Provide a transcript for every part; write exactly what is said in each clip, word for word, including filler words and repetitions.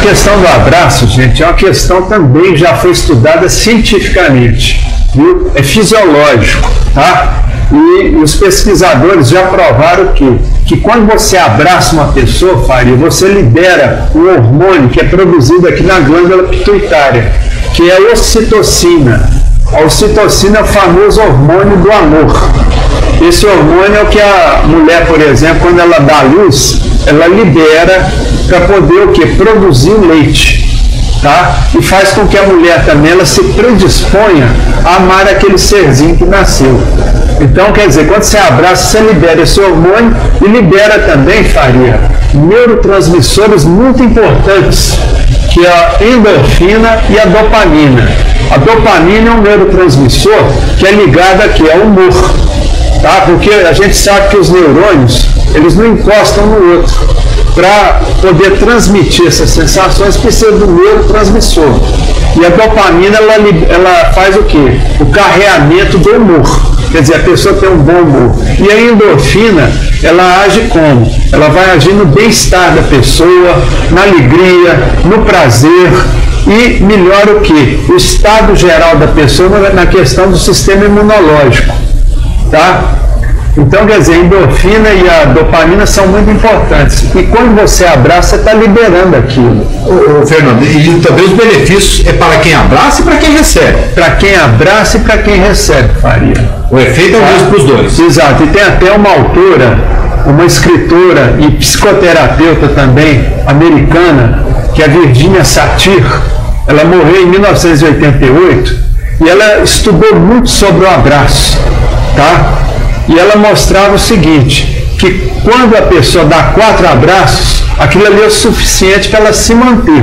questão do abraço, gente, é uma questão também que já foi estudada cientificamente, viu? É fisiológico, tá? E, e os pesquisadores já provaram que, que quando você abraça uma pessoa, Faria, você libera um hormônio que é produzido aqui na glândula pituitária, que é a ocitocina. A ocitocina é o famoso hormônio do amor. Esse hormônio é o que a mulher, por exemplo, quando ela dá luz, ela libera para poder o quê? Produzir leite. Tá? E faz com que a mulher também ela se predisponha a amar aquele serzinho que nasceu. Então, quer dizer, quando você abraça, você libera esse hormônio e libera também, Faria, neurotransmissores muito importantes, que é a endorfina e a dopamina. A dopamina é um neurotransmissor que é ligado aqui ao humor, tá? Porque a gente sabe que os neurônios, eles não encostam no outro. Para poder transmitir essas sensações, precisa do neurotransmissor. E a dopamina, ela, ela faz o quê? O carreamento do humor. Quer dizer, a pessoa tem um bom humor. E a endorfina, ela age como? Ela vai agir no bem-estar da pessoa, na alegria, no prazer, e melhora o quê? O estado geral da pessoa na questão do sistema imunológico. Tá? Então, quer dizer, a endorfina e a dopamina são muito importantes. E quando você abraça, você está liberando aquilo. Ô, ô, Fernando, e também os benefícios é para quem abraça e para quem recebe. Para quem abraça e para quem recebe, Faria. O efeito é o mesmo para os dois. Exato. E tem até uma autora, uma escritora e psicoterapeuta também, americana, que é a Virginia Satir. Ela morreu em mil novecentos e oitenta e oito e ela estudou muito sobre o abraço, tá? E ela mostrava o seguinte, que quando a pessoa dá quatro abraços, aquilo ali é o suficiente para ela se manter.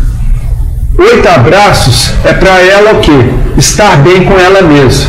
Oito abraços é para ela o quê? Estar bem com ela mesma.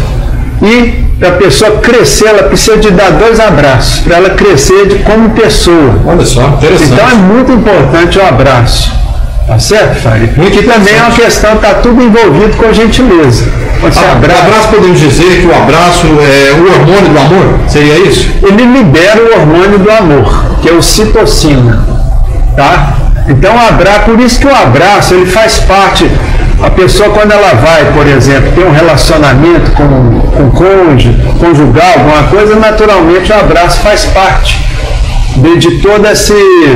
E para a pessoa crescer, ela precisa de dar dois abraços, para ela crescer de, como pessoa. Olha só, interessante. Então é muito importante o abraço. Tá certo, Faria? E também é uma questão, está tudo envolvido com a gentileza. Você Ah, abraça, o abraço, podemos dizer que o abraço é o hormônio do amor? Seria isso? ele libera o hormônio do amor, que é o ocitocina, tá? Então o abraço, por isso que o abraço, ele faz parte, a pessoa quando ela vai, por exemplo, ter um relacionamento com, com cônjuge, conjugal, alguma coisa, naturalmente o abraço faz parte de, de todo esse,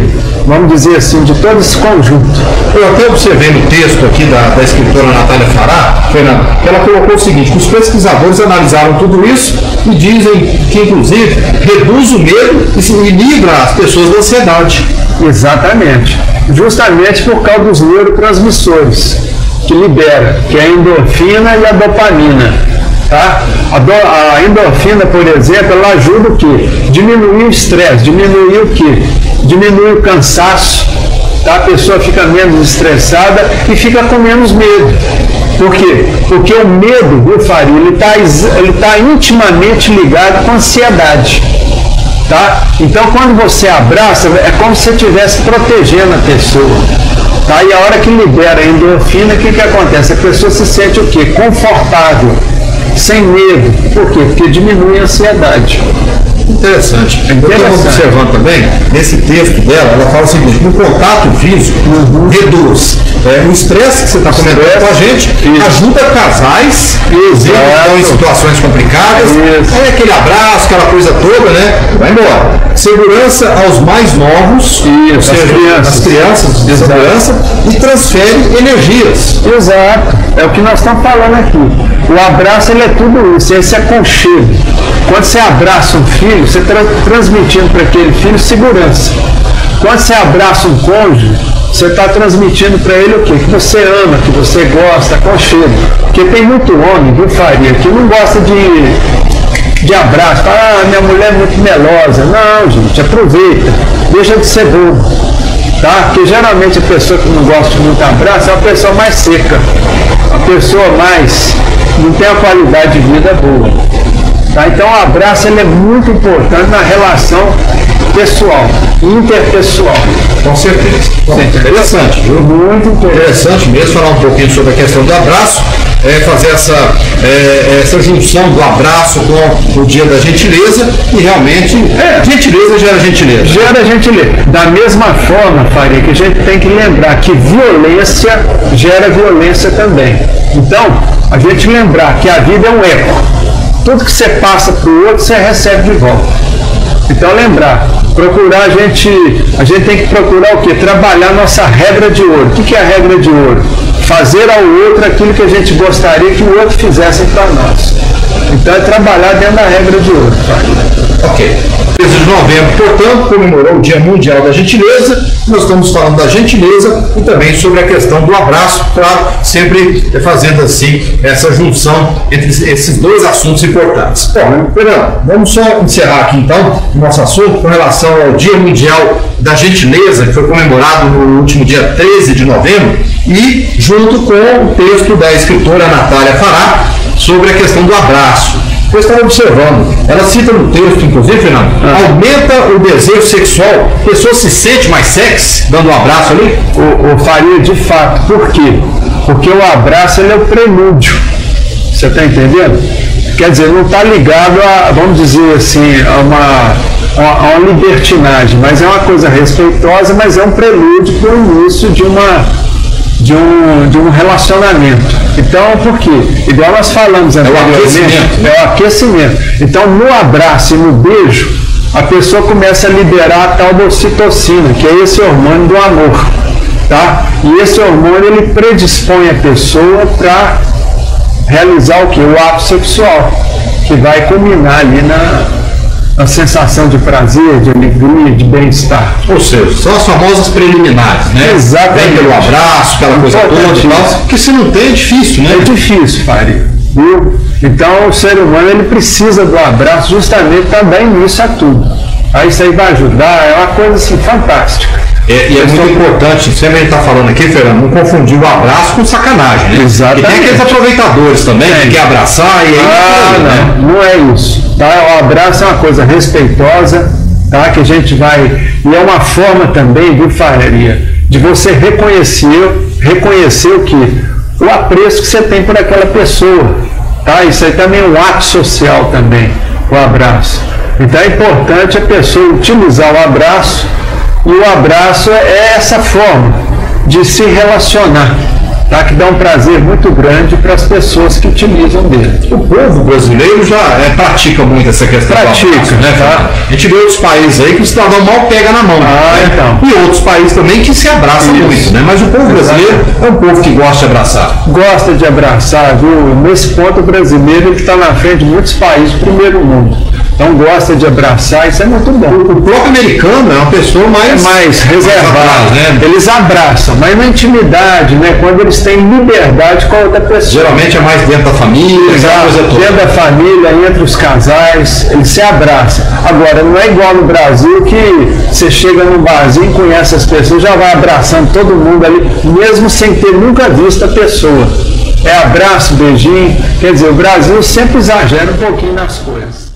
vamos dizer assim, de todo esse conjunto. Eu até observei no texto aqui da, da escritora Natália Fará, Fernando, que ela colocou o seguinte, que os pesquisadores analisaram tudo isso e dizem que, inclusive, reduz o medo e, se, e livra as pessoas da ansiedade. Exatamente. Justamente por causa dos neurotransmissores que libera, que é a endorfina e a dopamina. Tá? A, do, a endorfina, por exemplo, ela ajuda o quê? Diminuir o estresse, diminuir o quê? Diminuir o cansaço, tá? A pessoa fica menos estressada e fica com menos medo. Por quê? Porque o medo, viu, Faria, ele está ele tá intimamente ligado com a ansiedade. Tá? Então, quando você abraça, é como se você estivesse protegendo a pessoa. Tá? E a hora que libera a endorfina, o que, que acontece? A pessoa se sente o quê? Confortável, sem medo. Por quê? Porque diminui a ansiedade. Interessante. É interessante. Eu estou observando também, nesse texto dela, ela fala o seguinte, o contato físico uhum. reduz é, o estresse que você está comentando com a gente, isso. ajuda casais que estão em situações complicadas, isso. é aquele abraço, aquela coisa toda, né? Vai embora. Segurança aos mais novos, isso. ou seja, as crianças, as crianças de Exato. segurança, e transfere energias. Exato. É o que nós estamos falando aqui. O abraço, ele é tudo isso, esse aconchego. Quando você abraça um filho, você está transmitindo para aquele filho segurança. Quando você abraça um cônjuge, você está transmitindo para ele o quê? Que você ama, que você gosta, aconchego. Porque tem muito homem, viu, Faria, que não gosta de, de abraço. Fala, ah, minha mulher é muito melosa. Não, gente, aproveita. Deixa de ser bobo. Tá? Porque geralmente a pessoa que não gosta de muito abraço é uma pessoa mais seca. Uma pessoa mais... não tem a qualidade de vida boa. Tá? Então o abraço ele é muito importante na relação pessoal, interpessoal. Com certeza. Bom, interessante, viu? Muito interessante. Interessante mesmo falar um pouquinho sobre a questão do abraço. é, fazer essa, é, essa junção do abraço com o dia da gentileza e realmente é, gentileza gera gentileza. Gera gentileza. Da mesma forma, Faria, que a gente tem que lembrar que violência gera violência também. Então, a gente lembrar que a vida é um eco. Tudo que você passa para o outro, você recebe de volta. Então, lembrar, procurar a gente, a gente tem que procurar o quê? Trabalhar nossa regra de ouro. O que é a regra de ouro? Fazer ao outro aquilo que a gente gostaria que o outro fizesse para nós. Então, é trabalhar dentro da regra de ouro. Ok. treze de novembro, portanto, comemorou o Dia Mundial da Gentileza. Nós estamos falando da gentileza e também sobre a questão do abraço, claro, sempre fazendo assim essa junção entre esses dois assuntos importantes. Bom, Fernando, vamos só encerrar aqui então o nosso assunto com relação ao Dia Mundial da Gentileza, que foi comemorado no último dia treze de novembro, e junto com o texto da escritora Natália Fará sobre a questão do abraço. Eu estava observando, ela cita no texto, inclusive, Fernando, ah. aumenta o desejo sexual, a pessoa se sente mais sexy dando um abraço ali? O, o Faria, de fato, por quê? Porque o abraço ele é o prelúdio, você está entendendo? Quer dizer, não está ligado a, vamos dizer assim, a uma, a, a uma libertinagem, mas é uma coisa respeitosa, mas é um prelúdio para o início de uma... De um, de um relacionamento. Então, por quê? Igual nós falamos anteriormente, é o aquecimento. É o aquecimento. Então, no abraço e no beijo, a pessoa começa a liberar a tal da ocitocina, que é esse hormônio do amor. Tá? E esse hormônio, ele predispõe a pessoa para realizar o quê? O ato sexual, que vai culminar ali na... a sensação de prazer, de alegria, de bem-estar. Ou seja, são as famosas preliminares, né? Exatamente. Vem pelo abraço, aquela coisa toda, porque se não tem é difícil, né? É difícil, Faria. Viu? Então o ser humano ele precisa do abraço justamente para dar início a tudo. Aí isso aí vai ajudar, é uma coisa assim fantástica. É, e é muito importante, sempre a gente está falando aqui, Fernando, não confundir o abraço com sacanagem, né? Exatamente. E tem aqueles aproveitadores também, que quer abraçar e aí... Ah, não, né? não é isso. Tá? O abraço é uma coisa respeitosa, tá? Que a gente vai... E é uma forma também, viu, Faria, de você reconhecer, reconhecer o que? O apreço que você tem por aquela pessoa. Tá? Isso aí também é um ato social também, o abraço. Então é importante a pessoa utilizar o abraço. E o abraço é essa forma de se relacionar, tá? Que dá um prazer muito grande para as pessoas que utilizam dele. O povo brasileiro já é, pratica muito essa questão pratica, do abraço, né? Tá? A gente vê outros países aí que o cidadão mal pega na mão. Ah, né? então. E outros países também que se abraçam Isso. muito, né? Mas o povo brasileiro Exato. é um povo que gosta de abraçar. Gosta de abraçar, viu? Nesse ponto o brasileiro está na frente de muitos países do primeiro mundo. Então gosta de abraçar, isso é muito bom. O próprio americano é uma pessoa mais, é mais reservada, né? Eles abraçam, mas na intimidade, né? Quando eles têm liberdade com a outra pessoa. Geralmente é mais dentro da família, Exato, dentro da família, entre os casais, eles se abraçam. Agora, não é igual no Brasil que você chega num barzinho, conhece as pessoas, já vai abraçando todo mundo ali, mesmo sem ter nunca visto a pessoa. É abraço, beijinho. Quer dizer, o Brasil sempre exagera um pouquinho nas coisas.